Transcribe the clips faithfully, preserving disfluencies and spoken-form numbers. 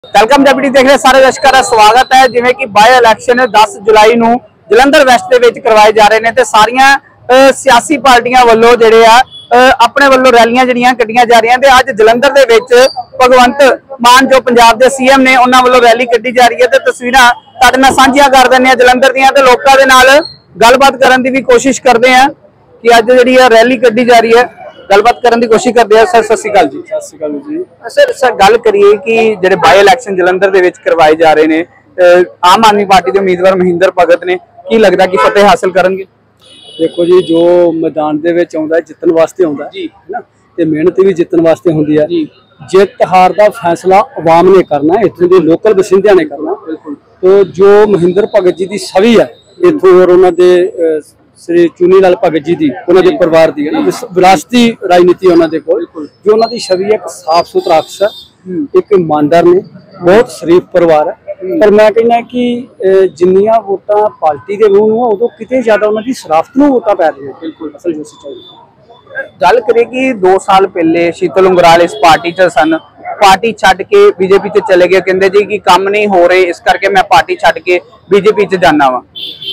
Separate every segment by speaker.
Speaker 1: Welcome डैप्यूटी देख रहे सारे दर्शकों का स्वागत है। जिवें कि बाय इलैक्शन दस जुलाई नूं जलंधर वैस्ट दे विच करवाए जा रहे हैं ते सारियां सियासी पार्टियां वल्लों जिहड़े आ अपने वल्लों रैलियां जिहड़ियां कड्ढियां जा रही हैं। ते अज जलंधर दे विच भगवंत मान जो पंजाब दे सीएम ने उन्हां वल्लों रैली कड्ढी जा रही है। ते तस्वीरां तुहाडे नाल सांझियां कर दिंदे आ जलंधर दीयां ते लोकां दे नाल गलबात करन दी भी कोशिश करदे आ कि अज जिहड़ी रैली कड्ढी जा रही है गलबात करने की कोशिश करते हैं। सर सत श्री अकाल जी।
Speaker 2: सत श्री अकाल जी।
Speaker 1: सर सर गल करिए कि जिहड़े बाय इलैक्शन जलंधर दे विच करवाए जा रहे हैं आम आदमी पार्टी के उम्मीदवार महिंदर भगत ने की लगता कि फतेह हासिल करेंगे?
Speaker 2: देखो जी, जो मैदान दे विच आउंदा जितन वास्ते आउंदा जी है ना, ते मेहनत भी जितन वास्ते हुंदी है जी। जित हार का फैसला अवाम ने करना, इत्थों के लोकल बसिंदियां ने करना। बिल्कुल। तो जो महिंदर भगत जी की छवि है इत्थों और उन्हां दे श्री चुनी लाल भगत जी की उन्होंने परिवार की है ना विरासती राजनीति उन्होंने कोल जो उन्होंने छवि है, एक साफ सुथरा अफसर, एक ईमानदार ने, बहुत शरीफ परिवार है। पर मैं कहना कि जिन्नियां वोटां पार्टी के मूँह उदों किते ज्यादा उन्होंने शराफत नूं वोटां पै रही है। बिल्कुल असल जो सच्चाई
Speaker 1: गल करिए कि दो साल पहले शीतल उंगराल इस पार्टी च सन, पार्टी छड्ड के बीजेपी च चले गए, कहंदे जी कि काम नहीं हो रहे इस करके मैं पार्टी छड्ड के बीजेपी च जाना वा।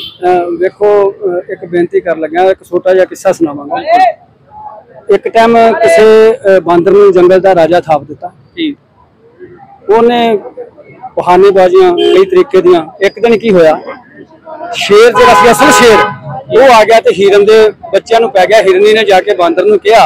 Speaker 2: देखो एक बेनती कर लगा, एक छोटा जिहा किस्सा सुनावांगा। एक टाइम किसी बांदर नूं जंगल का राजा थाप दिता जी। उन्हें बहानेबाजियां कई तरीके दियां। एक दिन की होया, शेर जिहड़ा सी असल शेर वो आ गया तो हिरन दे बच्चों नूं पै गया। हिरनी ने जाके बांदर नूं कहा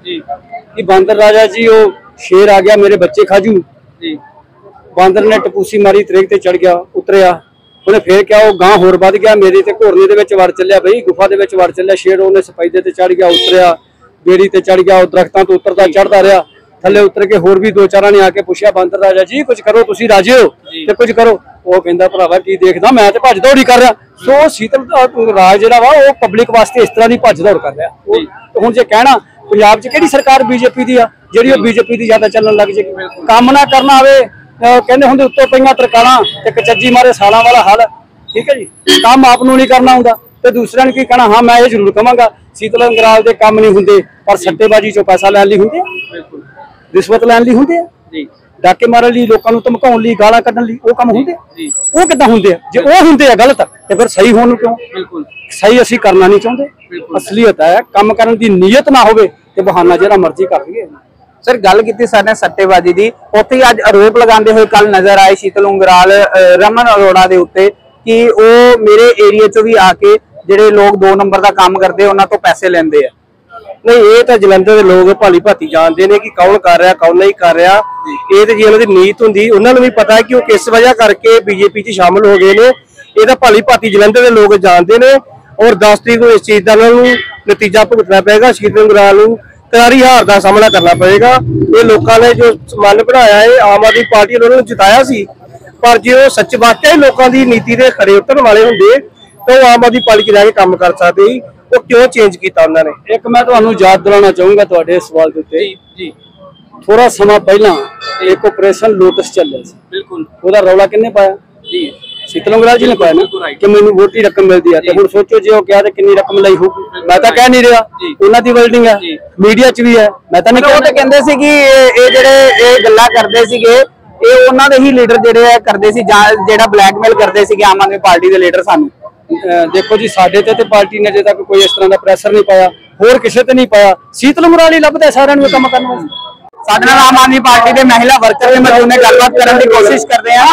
Speaker 2: कि बांदर राजा जी वो शेर आ गया, मेरे बच्चे खाजू जी। बांदर ने टपूसी मारी, तरेक ते चढ़ गया, उतरिया। उन्हें फिर क्या वो गांह होर वध गया, मेरी ते घोरने दे विच वड़ चलिया, बई गुफा दे विच वड़ चलिया। शेर उन्हें सफाइदे ते चढ़ गया, उतरिया, बेड़ी ते चढ़ गया, दरख्तां तो उतरदा चढ़दा रहा। थले उतर के होर भी दो चार ने आके पूछा, बांदर राजा जी कुछ करो, तुसीं राजे हो ते कुछ करो। वो कहंदा भरावा की देखदा, मैं ते भज दौड़ ही कर रहा। सो शीतल राज जिहड़ा वा वो पब्लिक वास्ते इस तरह की भज दौड़ कर रहा। तो हुण जे कहना पंजाब च किहड़ी सरकार बीजेपी दी आ जिहड़ी वो बीजेपी दी ज्यादा चलन लग जाएगी। काम ना करना आवे, कहंदे हुंदे उत्तों पईआं तरकालां ते कचज्जी मारे सालां वाला हाल। ठीक है जी, काम आप नूं नहीं करना आउंदा ते दूसरे ने की कहना। हाँ मैं ये जरूर कहांगा, शीतल उंगराल दे काम नहीं हुंदे पर सट्टेबाजी चों पैसा लैण लई हुंदे, बिल्कुल रिश्वत लैण लई हुंदे जी, डाके मारन लई, लोकां नूं धमकाउण लई, गालां कड्ढण लई वो काम हुंदे जी। वो किदां हुंदे आ? जे वो हुंदे आ गलत ते फिर सही होण नूं क्यों? बिल्कुल सही असीं करना नहीं चाहुंदे। असलीयत है काम करन दी नीयत ना होवे ते बहाना जिहड़ा मर्जी कर लईए।
Speaker 1: सर गल की सर ने सट्टेबाजी की, उत्थे अज आरोप लगाते हुए कल नजर आए शीतल उंगराल रमन अरोड़ा के उत्ते कि वो मेरे एरिया चो भी आके जिहड़े लोग दो नंबर का काम करते उन्हां तो पैसे लेंदे आ।
Speaker 2: नहीं ये तो जलंधर के लोग भली भांति जानते हैं कि कौन कर रहा कौन नहीं कर रहा। ये तो जी उन्होंने नीयत होंगी, उन्होंने भी पता है कि वो किस वजह करके बीजेपी च शामिल हो गए हैं। ये तो भली भांति जलंधर के लोग जानते हैं और दस तरीक को इस चीज़ का नतीजा भुगतना पड़ेगा। शीतल उंगराल नूं करारी हार का सामना करना पड़ेगा। ये लोगों ने जो मन बनाया है आम आदमी पार्टी उन्होंने जिताया सी, पर जो सच वाकई लोगों की नीति के खड़े उतरन वाले होंगे तो आम आदमी पार्टी रह के काम कर सकते। वो क्यों चेंज किया उन्होंने? एक मैं तुहानूं याद दिलाना चाहूँगा तुहाडे सवाल के उत्ते जी। थोड़ा समा पहला एक ऑपरेशन लोटस चलिया सी, बिल्कुल ਉਹਦਾ रौला किन्ने पाया जी? शीतल उंगराल जी ने पाया ना कि मैनूं वोटी रकम मिलती है। तो हुण सोचो जे वो क्या ते किन्नी रकम लई हो, मैं तो कह नहीं रहा, उन्हां दी बिल्डिंग है, मीडिया च भी है। मैं तो नहीं
Speaker 1: वो कहंदे सी कि ये जिहड़े ये गल्लां करदे सीगे ये उन्हां दे ही लीडर जिहड़े करदे सी, जिहड़ा ब्लैकमेल करदे सीगे आम आदमी पार्टी के लीडर सानूं।
Speaker 2: देखो जी साडे ते पार्टी ने अजे तक कोई इस तरह का प्रेशर नहीं पाया, होर किसी ते नहीं पाया। शीतल उंगराल ही लभदा सारिआं नूं काम करन वास्ते।
Speaker 1: साडे नाल आम आदमी पार्टी के महिला वर्कर भी मौजूद ने, गलबात करने की कोशिश करते हैं।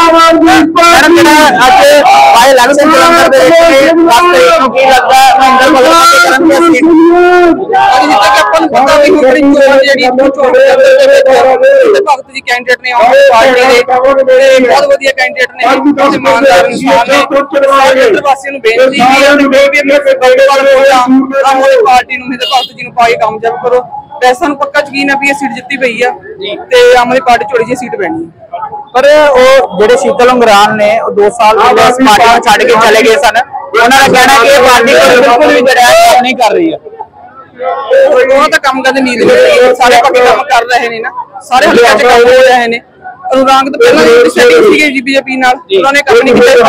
Speaker 1: मैडम जिहड़ा अज बाय इलैक्शन जलंधर दे विच दस तरीक नूं की लगदा महिंदर भगत करनगे सीट? अज जिद्दां कि आपां नूं पता भी होਣੀ ਚੋਣ ਜਿਹੜੀ ਚੋਣ ਦੇ ਵਿੱਚ ਭਗਤ ਜੀ ਕੈਂਡੀਡੇਟ ਨੇ ਆਮ ਪਾਰਟੀ ਦੇ ਤੇ ਬਹੁਤ ਵਧੀਆ ਕੈਂਡੀਡੇਟ ਨੇ, ਇਮਾਨਦਾਰ ਇਨਸਾਨ ਨੇ। ਸਾਰੇ ਵਾਸੀਆਂ ਨੂੰ ਬੇਨਤੀ ਹੈ ਕਿ ਵੀ ਆਪਣੇ ਗੋਲਵਾਲ ਵੋਟਾਂ ਆਮ ਆਦਮੀ ਪਾਰਟੀ ਨੂੰ ਤੇ ਭਗਤ ਜੀ ਨੂੰ ਪਾ ਕੇ ਕਾਮਯਾਬ ਕਰੋ। वैसे पक्का यकीन है भी ये सीट जितती पई है ते आम आदमी पार्टी चोड़ी जी सीट पैनी है। पर वो जिहड़े शीतल उंगराल ने दो साल पहले इस पार्टी को छड्ड के चले गए सन, उन्होंने कहना कि पार्टी को बिल्कुल भी जिहड़ा काम नहीं कर रही है। वो तो काम करने नींद नहीं रही, सारे पक्के काम कर रहे हैं ना, सारे हल्के च काम हो रहे हैं। अनुराग तो पहले सेटिंग सी गई बीजेपी नाल, उन्होंने काम नहीं किया,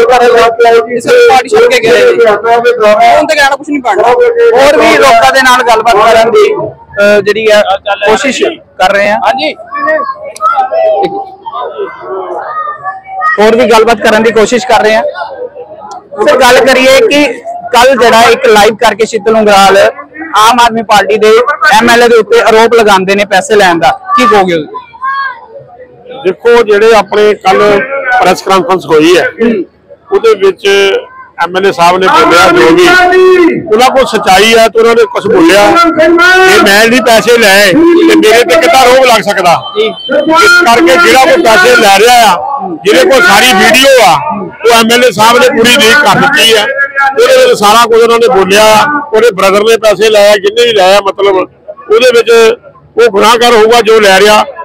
Speaker 1: पार्टी छड्ड के गए हुण ते कहना कुछ नहीं बनना। और भी लोकां दे नाल गलबात करन दी जिहड़ी है कोशिश कर रहे हैं। हाँ जी ਹੋਰ ਵੀ ਗੱਲਬਾत ਕਰਨ ਦੀ ਕੋਸ਼ਿਸ਼ ਕਰ ਰਹੇ ਹਾਂ। ਸਰ ਗੱਲ ਕਰੀਏ ਕਿ ਕੱਲ ਜਿਹੜਾ ਇੱਕ ਲਾਈਵ ਕਰਕੇ ਸ਼ੀਤਲ ਉਂਗਰਾਲ ਆਮ ਆਦਮੀ ਪਾਰਟੀ ਦੇ ਐਮਐਲਏ ਦੇ ਉੱਤੇ ਆਰੋਪ ਲਗਾਉਂਦੇ ਨੇ ਪੈਸੇ ਲੈਣ ਦਾ, ਕੀ ਕਹੋਗੇ?
Speaker 3: ਦੇਖੋ ਜਿਹੜੇ ਆਪਣੇ ਕੱਲ ਪ੍ਰੈਸ ਕਾਨਫਰੰਸ ਹੋਈ ਹੈ ਉਹਦੇ ਵਿੱਚ ਐਮਐਲਏ ਸਾਹਿਬ ਨੇ ਬੋਲਿਆ ਜੋ ਵੀ ਉਹਨਾਂ ਕੋਲ ਸੱਚਾਈ ਹੈ ਤੇ ਉਹਨਾਂ ਨੇ ਕੁਝ ਬੋਲਿਆ ਇਹ ਮੈਂ ਨਹੀਂ ਪੈਸੇ ਲੈ ਤੇ ਮੇਰੇ ਤੇ ਕਿੱਦਾਂ ਰੋਕ ਲੱਗ ਸਕਦਾ। ਇਸ ਕਰਕੇ ਜਿਹੜਾ ਕੋਈ ਪੈਸੇ ਲੈ ਰਿਹਾ ਆ ਜਿਹਦੇ ਕੋਲ ਸਾਰੀ ਵੀਡੀਓ ਆ ਉਹ ਐਮਐਲਏ ਸਾਹਿਬ ਨੇ ਪੂਰੀ ਲੀਕ ਕਰ ਦਿੱਤੀ ਹੈ। ਉਹਦੇ ਵਿੱਚ ਸਾਰਾ ਕੁਝ ਉਹਨਾਂ ਨੇ ਬੋਲਿਆ, ਉਹਦੇ ਬ੍ਰਦਰ ਨੇ ਪੈਸੇ ਲਾਇਆ, ਜਿੰਨੇ ਵੀ ਲਾਇਆ ਮਤਲਬ ਉਹਦੇ ਵਿੱਚ ਉਹ ਗੁਨਾਹਗਾਰ ਹੋਊਗਾ ਜੋ ਲੈ ਰਿਹਾ।